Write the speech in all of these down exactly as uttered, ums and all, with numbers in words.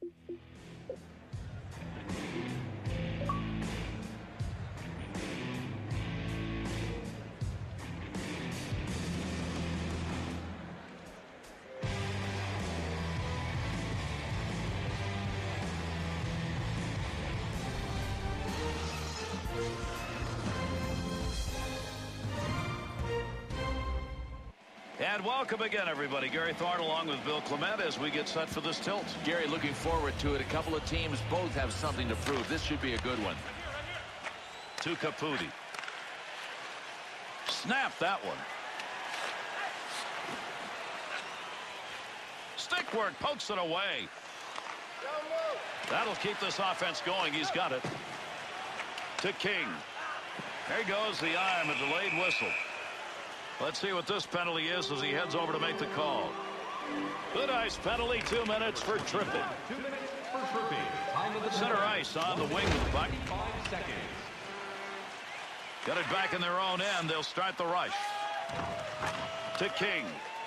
And welcome again, everybody. Gary Thorne along with Bill Clement as we get set for this tilt. Gary, looking forward to it. A couple of teams both have something to prove. This should be a good one. To Caputi. Snap that one. Stick work, pokes it away. That'll keep this offense going. He's got it. To King. There goes the arm, a delayed whistle. Let's see what this penalty is as he heads over to make the call. Good ice penalty, two minutes for tripping. Two minutes for tripping. Time of the Center ice on the wing with the puck. Five seconds. Got it back in their own end. They'll start the rush. To King.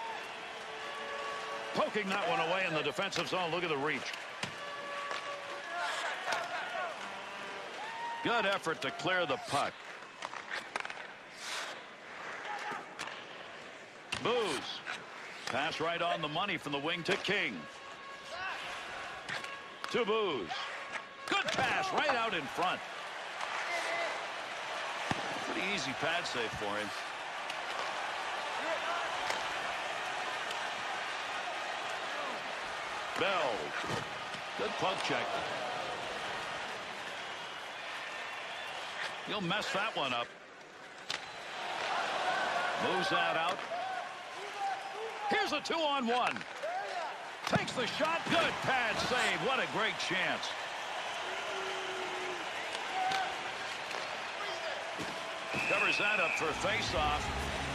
Poking that one away in the defensive zone. Look at the reach. Good effort to clear the puck. Booze. Pass right on the money from the wing to King. To Booze. Good pass right out in front. Pretty easy pad save for him. Bell. Good poke check. He'll mess that one up. Moves that out. Here's a two-on-one. Takes the shot. Good pad save. What a great chance. Covers that up for face-off.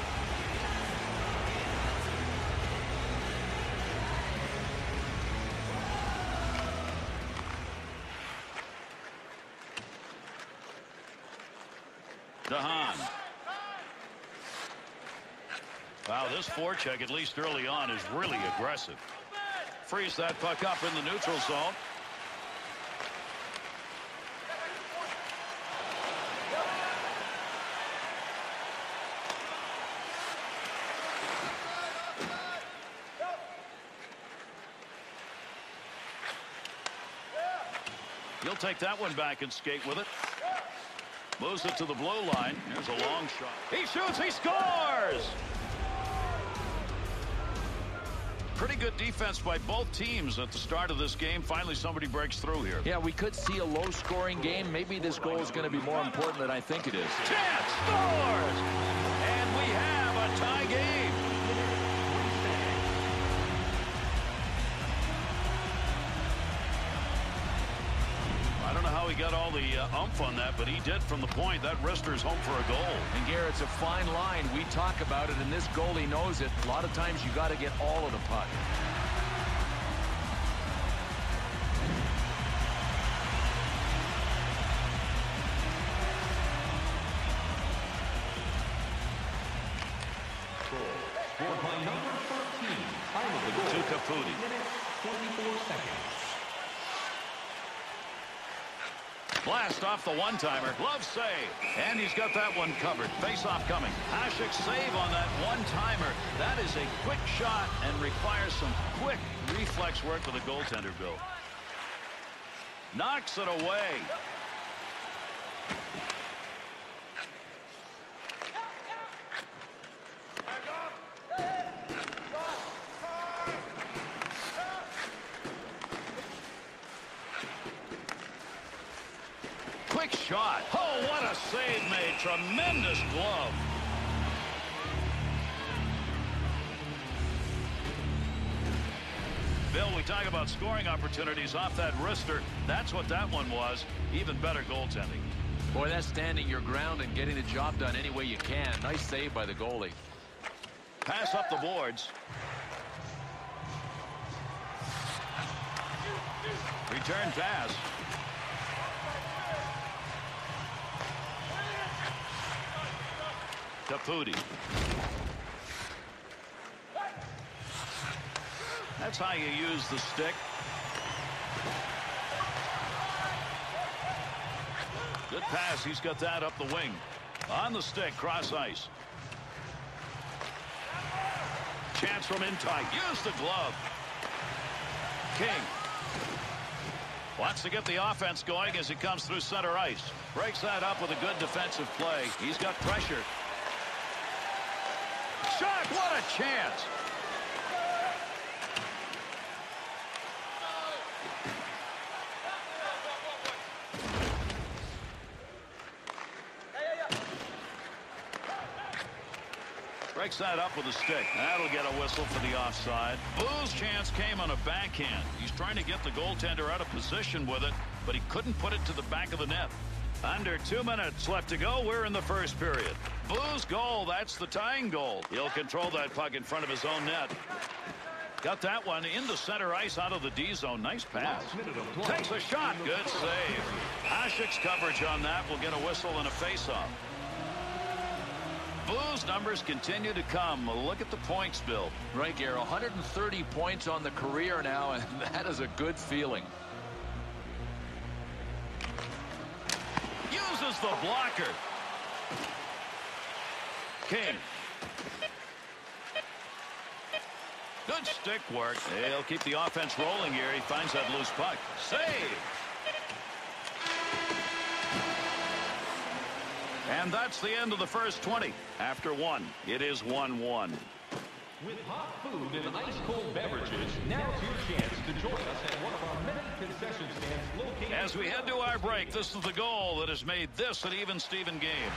DeHaan. Wow, this forecheck, at least early on, is really aggressive. Frees that puck up in the neutral zone. He'll take that one back and skate with it. Moves it to the blue line. Here's a long shot. He shoots, he scores! Pretty good defense by both teams at the start of this game. Finally, somebody breaks through here. Yeah, we could see a low-scoring game. Maybe this goal is going to be more important than I think it is. Chance scores! And we have a tie game. I don't know how he got all the uh, umph on that, but he did from the point. That wrister's home for a goal. And Garrett, it's a fine line. We talk about it, and this goalie knows it. A lot of times you got to get all of the puck. Scored by number thirteen. Time of the goal. To Caputi. Minutes, twenty-four seconds. Blast off the one-timer. Glove save. And he's got that one covered. Face-off coming. Hasek save on that one-timer. That is a quick shot and requires some quick reflex work with the goaltender, Bill. Knocks it away. Quick shot. Oh, what a save made. Tremendous glove. Bill, we talk about scoring opportunities off that wrister. That's what that one was. Even better goaltending. Boy, that's standing your ground and getting the job done any way you can. Nice save by the goalie. Pass up the boards. Return pass. Caputi. That's how you use the stick. Good pass. He's got that up the wing. On the stick, cross ice. Chance from in tight. Use the glove. King wants to get the offense going as he comes through center ice. Breaks that up with a good defensive play. He's got pressure. Shot! What a chance! Breaks that up with a stick. That'll get a whistle for the offside. Boo's chance came on a backhand. He's trying to get the goaltender out of position with it, but he couldn't put it to the back of the net. Under two minutes left to go. We're in the first period. Boo's goal, that's the tying goal. He'll control that puck in front of his own net. Got that one into center ice out of the D zone. Nice pass. Takes a shot. Good save. Hasek's coverage on that will get a whistle and a faceoff. Boo's numbers continue to come. Look at the points, Bill. Right, Gary. one hundred thirty points on the career now, and that is a good feeling. Uses the blocker. King. Good stick work. They'll keep the offense rolling here. He finds that loose puck. Save. And that's the end of the first twenty. After one, it is one one. With hot food and ice-cold beverages, now's your chance to join us at one of our many concession stands located... As we head to our break, this is the goal that has made this an even-Steven game.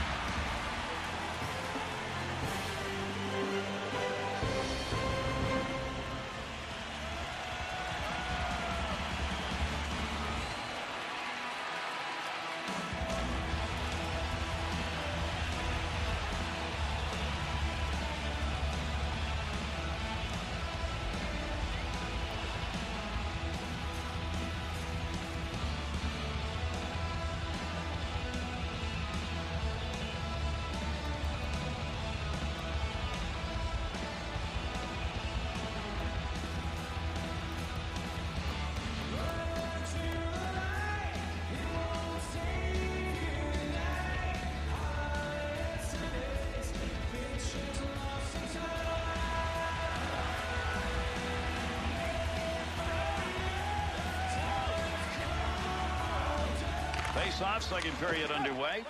Face-off, second period underway.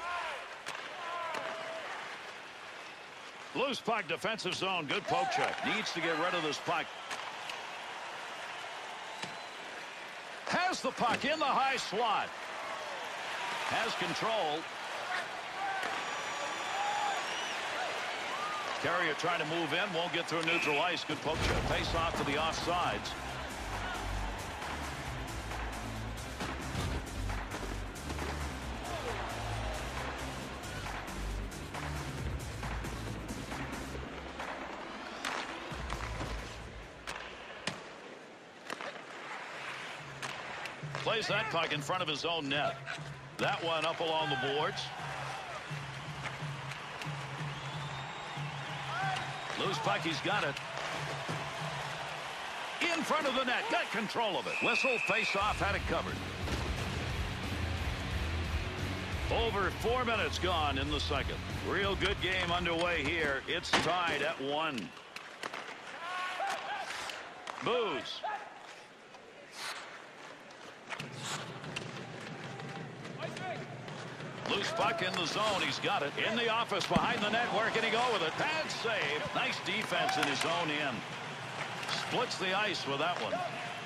Loose puck, defensive zone. Good poke check. Needs to get rid of this puck. Has the puck in the high slot. Has control. Carrier trying to move in. Won't get through neutral ice. Good poke check. Face-off to the offsides. Plays that puck in front of his own net. That one up along the boards. Loose puck, he's got it. In front of the net, got control of it. Whistle, face off, had it covered. Over four minutes gone in the second. Real good game underway here. It's tied at one. Booze. Loose puck in the zone. He's got it. In the office behind the net. Where can he go with it? Bad save. Nice defense in his own end. Splits the ice with that one.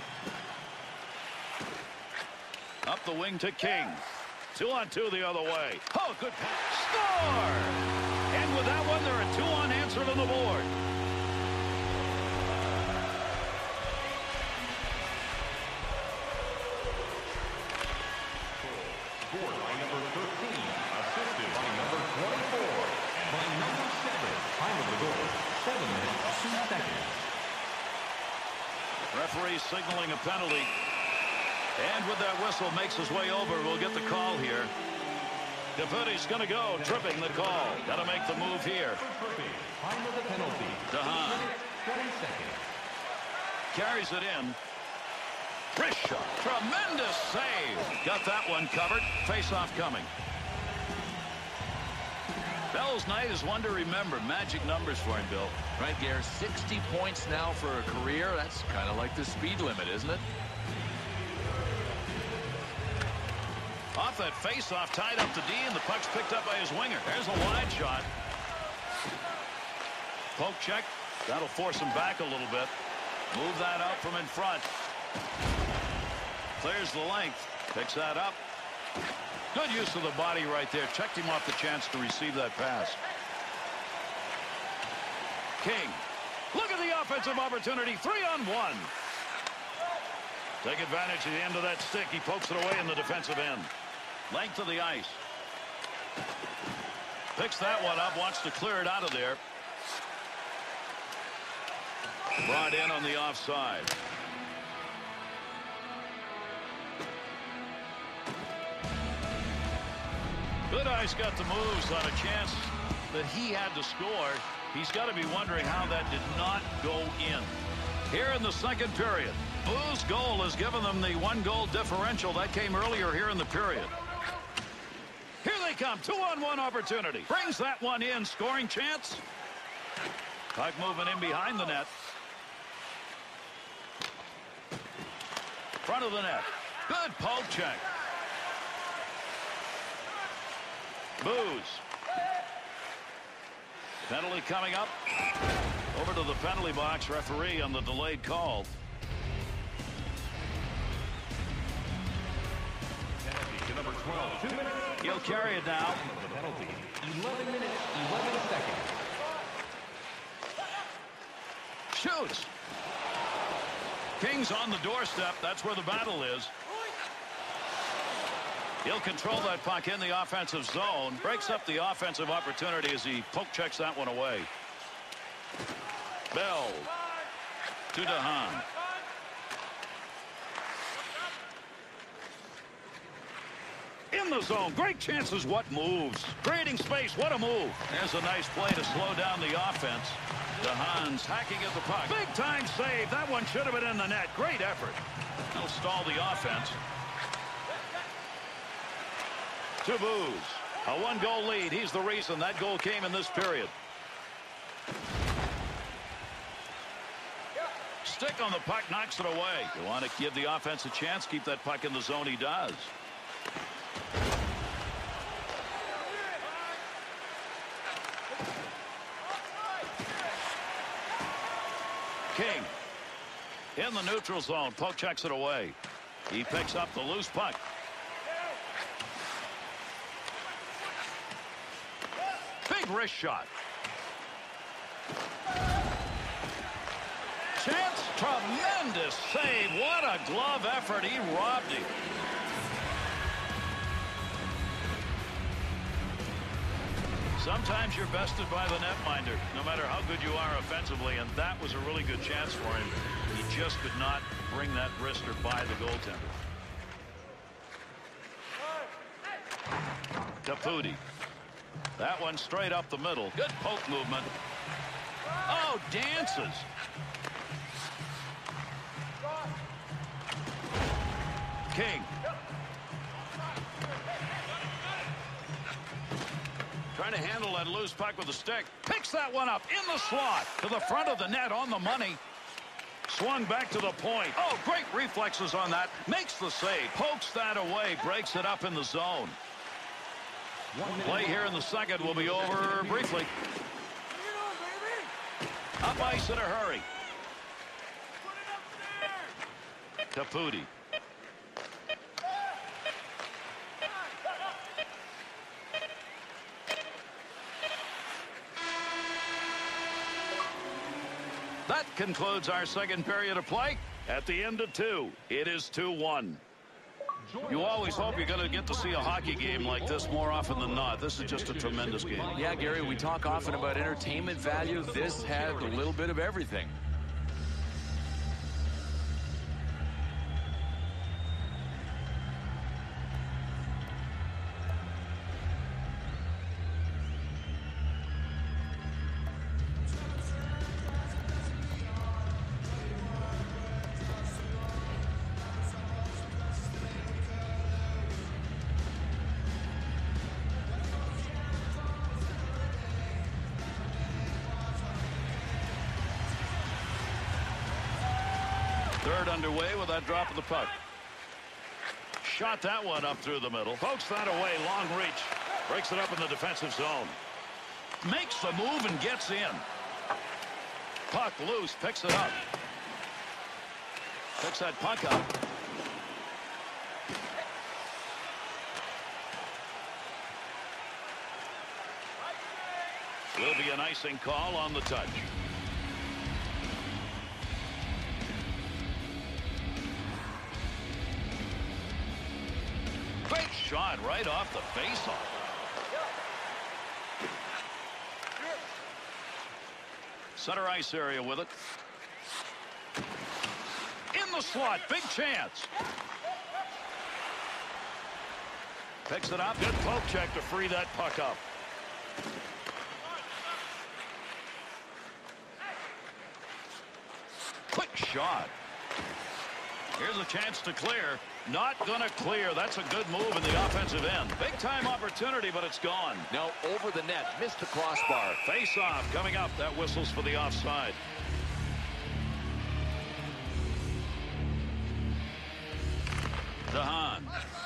Up the wing to King. Two on two the other way. Oh, good pass. Score! And with that one, there are two unanswered on the board. Scored by number thirteen, assisted by number twenty-four, and by number seven. Time of the goal, seven minutes, two seconds. Referee signaling a penalty. And with that whistle makes his way over. We'll get the call here. Deputy's going to go, tripping the call. Got to make the move here. Time of the penalty. DeHaan twenty seconds. carries it in. Wrist shot. Tremendous save. Got that one covered. Face-off coming. Bell's night is one to remember. Magic numbers for him, Bill. Right, Gare. sixty points now for a career. That's kind of like the speed limit, isn't it? Off that face-off, tied up to D, and the puck's picked up by his winger. There's a wide shot. Poke check. That'll force him back a little bit. Move that out from in front. Clears the length. Picks that up. Good use of the body right there. Checked him off the chance to receive that pass. King. Look at the offensive opportunity. Three on one. Take advantage of the end of that stick. He pokes it away in the defensive end. Length of the ice. Picks that one up. Wants to clear it out of there. Brought in on the offside. Goodeyes got the moves on a chance that he had to score. He's got to be wondering how that did not go in. Here in the second period, Boo's goal has given them the one-goal differential. That came earlier here in the period. Here they come. Two-on-one opportunity. Brings that one in. Scoring chance. Puck moving in behind the net. Front of the net. Good poke check. Booze. Penalty coming up. Over to the penalty box. Referee on the delayed call. Penalty to number twelve. Two minutes. He'll carry it now. The penalty. eleven minutes, eleven seconds. Shoots. King's on the doorstep. That's where the battle is. He'll control that puck in the offensive zone. Breaks up the offensive opportunity as he poke checks that one away. Bell to DeHaan. In the zone. Great chances. What moves? Creating space. What a move. There's a nice play to slow down the offense. DeHaan's hacking at the puck. Big time save. That one should have been in the net. Great effort. He'll stall the offense. To Booze. A one-goal lead. He's the reason that goal came in this period. Stick on the puck, knocks it away. You want to give the offense a chance, keep that puck in the zone. He does. King in the neutral zone. Poke checks it away. He picks up the loose puck. Big wrist shot. Chance. Tremendous save. What a glove effort. He robbed him. Sometimes you're bested by the netminder, no matter how good you are offensively, and that was a really good chance for him. He just could not bring that wrister by the goaltender. Caputi. That one straight up the middle. Good poke movement. Oh, dances. King. Trying to handle that loose puck with a stick. Picks that one up in the slot to the front of the net on the money. Swung back to the point. Oh, great reflexes on that. Makes the save. Pokes that away. Breaks it up in the zone. Play here in the second will be over briefly. Up ice in a hurry. Caputi. That concludes our second period of play. At the end of two, it is two one. You always hope you're going to get to see a hockey game like this more often than not. This is just a tremendous game. Yeah, Gary, we talk often about entertainment value. This had a little bit of everything. Third underway with that drop of the puck. Shot that one up through the middle. Pokes that away. Long reach. Breaks it up in the defensive zone. Makes the move and gets in. Puck loose. Picks it up. Picks that puck up. Will be an icing call on the touch. Great shot right off the faceoff. Center ice area with it. In the slot. Big chance. Picks it up. Good poke check to free that puck up. Quick shot. Here's a chance to clear. Not going to clear. That's a good move in the offensive end. Big time opportunity, but it's gone. Now over the net. Missed the crossbar. Face off coming up. That whistles for the offside. DeHaan.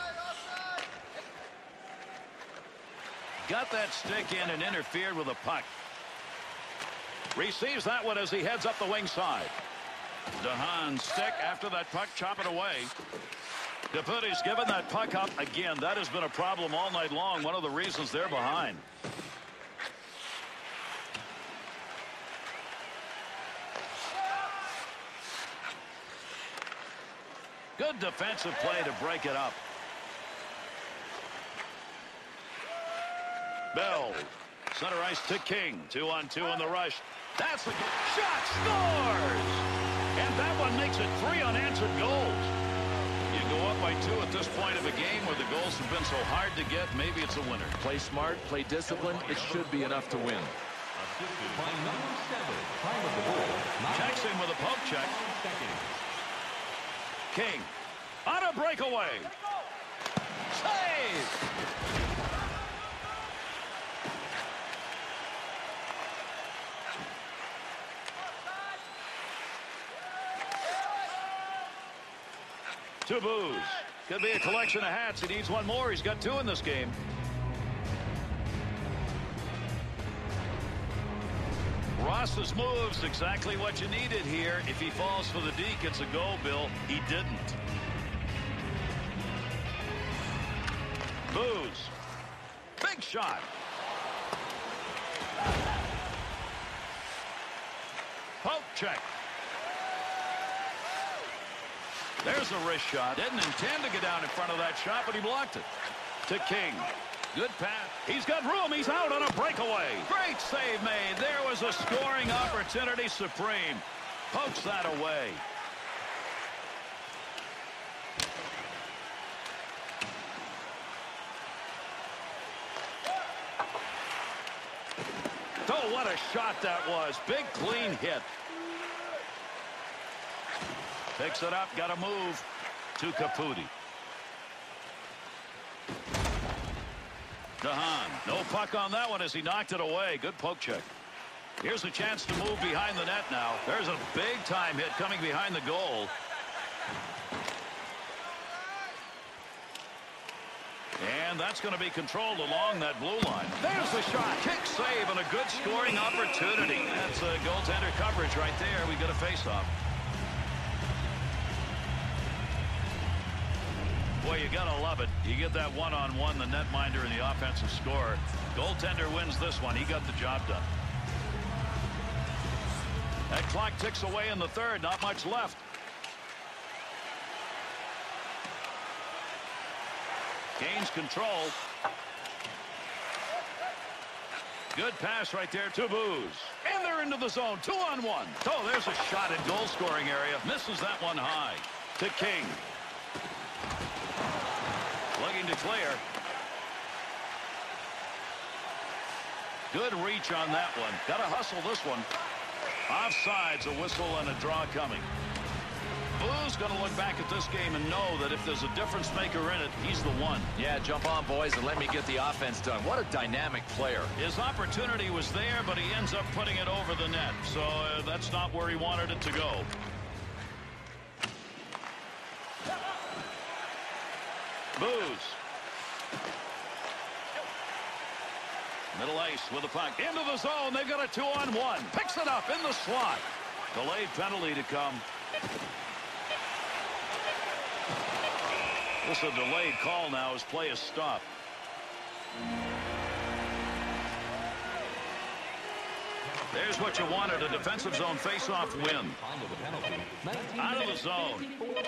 Got that stick in and interfered with the puck. Receives that one as he heads up the wing side. DeHaan stick after that puck, chop it away. Caputti's given that puck up again. That has been a problem all night long. One of the reasons they're behind. Good defensive play to break it up. Bell. Center ice to King. Two on two in the rush. That's a good shot. Scores! And that one makes it three unanswered goals. You go up by two at this point of a game where the goals have been so hard to get. Maybe it's a winner. Play smart, play discipline. It should be enough to win. Assisted by number seven. Time of the goal. Checks in with a poke check. King on a breakaway. Save! Two boos. Could be a collection of hats. He needs one more. He's got two in this game. Ross's moves exactly what you needed here. If he falls for the deke, it's a goal, Bill. He didn't. Boos. Big shot. Poke check. There's a wrist shot. Didn't intend to get down in front of that shot, but he blocked it. To King. Good pass. He's got room. He's out on a breakaway. Great save made. There was a scoring opportunity supreme. Pokes that away. Oh, what a shot that was. Big, clean hit. Picks it up. Got to move to Caputti. DeHaan. No puck on that one as he knocked it away. Good poke check. Here's a chance to move behind the net now. There's a big-time hit coming behind the goal. And that's going to be controlled along that blue line. There's the shot. Kick save and a good scoring opportunity. That's a goaltender coverage right there. We get a face-off. Boy, you got to love it. You get that one-on-one, the netminder and the offensive scorer. Goaltender wins this one. He got the job done. That clock ticks away in the third. Not much left. Gains control. Good pass right there to Boos. And they're into the zone. Two on one. Oh, there's a shot in goal scoring area. Misses that one high. To King. Looking to clear. Good reach on that one. Got to hustle this one. Offsides, a whistle and a draw coming. Boo's going to look back at this game and know that if there's a difference maker in it, he's the one. Yeah, jump on, boys, and let me get the offense done. What a dynamic player. His opportunity was there, but he ends up putting it over the net. So uh, that's not where he wanted it to go. Booze. Middle ice with the puck. Into the zone. They've got a two-on-one. Picks it up in the slot. Delayed penalty to come. This is a delayed call now as play is stopped. There's what you wanted, a defensive zone face-off win. Out of the zone.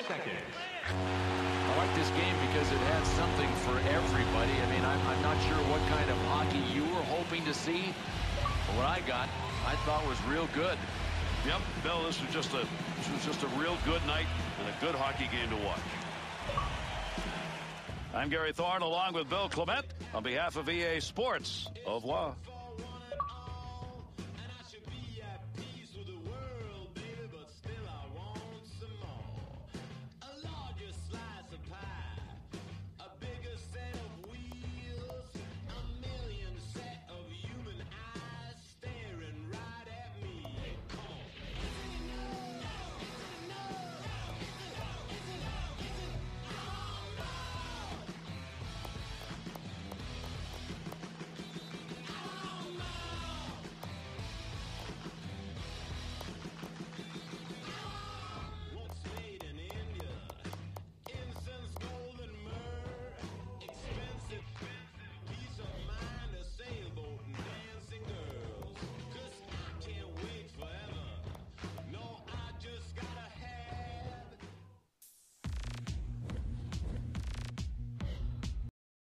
I like this game because it has something for everybody. I mean, I'm, I'm not sure what kind of hockey you were hoping to see. But what I got, I thought was real good. Yep, Bill, this was just a this was just a real good night and a good hockey game to watch. I'm Gary Thorne along with Bill Clement on behalf of E A Sports. Au revoir.